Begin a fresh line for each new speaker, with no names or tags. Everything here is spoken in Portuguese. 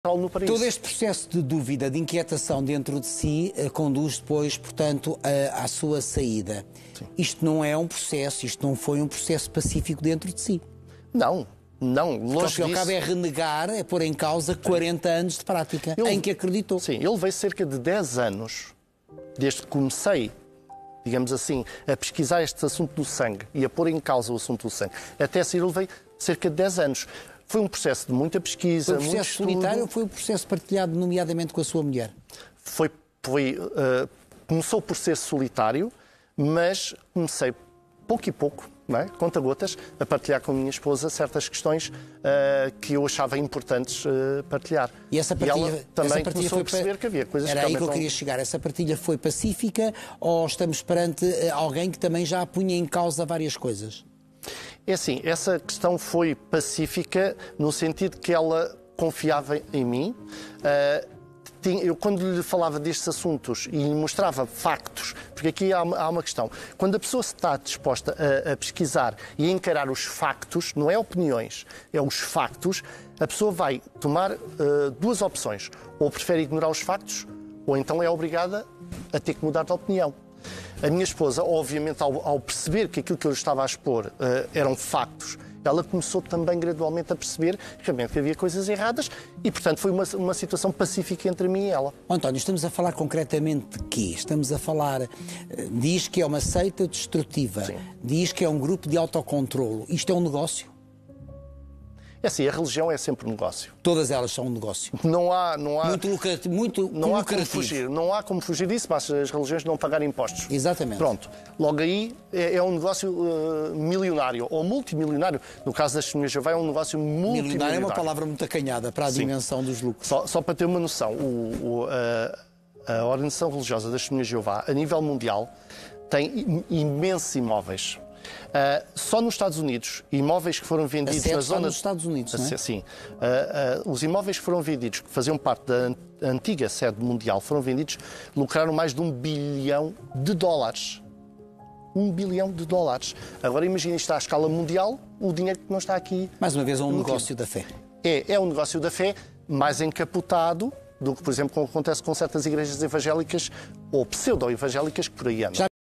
fundamental no paraíso.
Todo este processo de dúvida, de inquietação dentro de si, conduz depois, portanto, à sua saída.
Sim.
Isto não é um processo, isto não foi um processo pacífico dentro de si.
Não, longe
disso. Ao cabo é renegar, é pôr em causa 40 anos de prática, em que acreditou.
Sim, eu levei cerca de 10 anos, desde que comecei, digamos assim, a pesquisar este assunto do sangue e a pôr em causa o assunto do sangue. Até sair, eu levei cerca de 10 anos. Foi um processo de muita pesquisa,
muito estudo. Foi um processo solitário ou foi um processo partilhado, nomeadamente com a sua mulher?
Começou por ser solitário, mas comecei pouco e pouco, não é? Conta-gotas, a partilhar com a minha esposa certas questões que eu achava importantes partilhar.
E essa partilha,
ela também começou a perceber que havia coisas
Era aí que eu queria chegar. Essa partilha foi pacífica ou estamos perante alguém que também já punha em causa várias coisas?
É assim, essa questão foi pacífica no sentido que ela confiava em mim. Eu, quando lhe falava destes assuntos e lhe mostrava factos, porque aqui há uma questão, quando a pessoa está disposta a pesquisar e a encarar os factos, não é opiniões, é os factos, a pessoa vai tomar duas opções. Ou prefere ignorar os factos, ou então é obrigada a ter que mudar de opinião. A minha esposa, obviamente, ao perceber que aquilo que eu estava a expor eram factos, ela começou também gradualmente a perceber que realmente havia coisas erradas e, portanto, foi uma situação pacífica entre mim e ela.
António, estamos a falar concretamente de quê? Estamos a falar... Diz que é uma seita destrutiva. Sim. Diz que é um grupo de autocontrolo. Isto é um negócio?
É assim, a religião é sempre um negócio.
Todas elas são um negócio.
Não há
muito lucrativo.
Como fugir. Não há como fugir disso, mas as religiões não pagarem impostos.
Exatamente.
Pronto. Logo aí é um negócio milionário ou multimilionário. No caso das Testemunhas de Jeová é um negócio multimilionário.
Milionário é uma palavra muito acanhada para a dimensão dos lucros.
Só para ter uma noção, a Organização Religiosa das Testemunhas de Jeová, a nível mundial, tem imensos imóveis. Só nos Estados Unidos, imóveis que foram vendidos na zona
dos Estados Unidos, não é?
Sim. Os imóveis que foram vendidos, que faziam parte da antiga sede mundial, foram vendidos, lucraram mais de $1 bilhão. $1 bilhão. Agora imagine isto à escala mundial, o dinheiro que não está aqui.
Mais uma vez, é um negócio da fé.
É um negócio da fé, mais encapotado do que, por exemplo, acontece com certas igrejas evangélicas ou pseudo-evangélicas que por aí andam.